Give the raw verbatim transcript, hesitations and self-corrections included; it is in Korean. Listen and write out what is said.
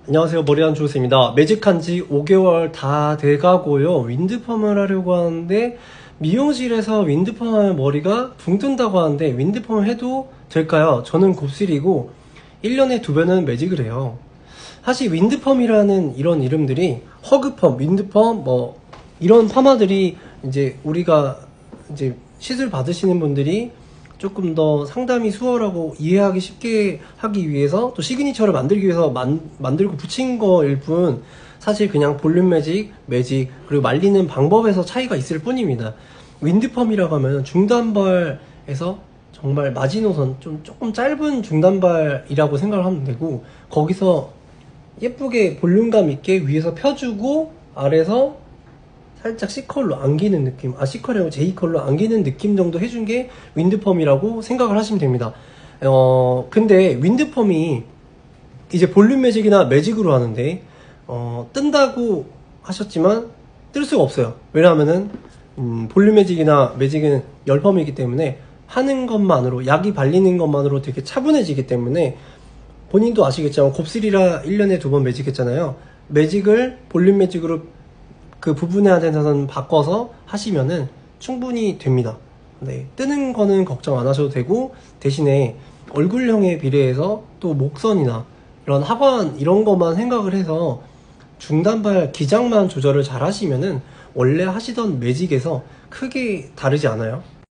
안녕하세요, 머리한 조스입니다. 매직한 지 오 개월 다 돼가고요. 윈드펌을 하려고 하는데 미용실에서 윈드펌 하면 머리가 붕 뜬다고 하는데 윈드펌 해도 될까요? 저는 곱슬이고 일 년에 두 번은 매직을 해요. 사실 윈드펌이라는 이런 이름들이 허그펌, 윈드펌 뭐 이런 파마들이 이제 우리가 이제 시술 받으시는 분들이 조금 더 상담이 수월하고 이해하기 쉽게 하기 위해서 또 시그니처를 만들기 위해서 만, 만들고 붙인 거일 뿐, 사실 그냥 볼륨 매직, 매직 그리고 말리는 방법에서 차이가 있을 뿐입니다. 윈드펌이라고 하면 중단발에서 정말 마지노선 좀 조금 짧은 중단발이라고 생각을 하면 되고, 거기서 예쁘게 볼륨감 있게 위에서 펴주고 아래서 살짝 C컬로 안기는 느낌, 아 C컬이 아니고 J컬로 안기는 느낌 정도 해준 게 윈드펌이라고 생각을 하시면 됩니다. 어 근데 윈드펌이 이제 볼륨 매직이나 매직으로 하는데 어 뜬다고 하셨지만 뜰 수가 없어요. 왜냐하면은 음, 볼륨 매직이나 매직은 열펌이기 때문에 하는 것만으로, 약이 발리는 것만으로 되게 차분해지기 때문에, 본인도 아시겠지만 곱슬이라 일 년에 두 번 매직했잖아요. 매직을 볼륨 매직으로 그 부분에 대해서는 바꿔서 하시면은 충분히 됩니다. 네, 뜨는 거는 걱정 안 하셔도 되고, 대신에 얼굴형에 비례해서 또 목선이나 이런 하관 이런 것만 생각을 해서 중단발 기장만 조절을 잘 하시면은 원래 하시던 매직에서 크게 다르지 않아요.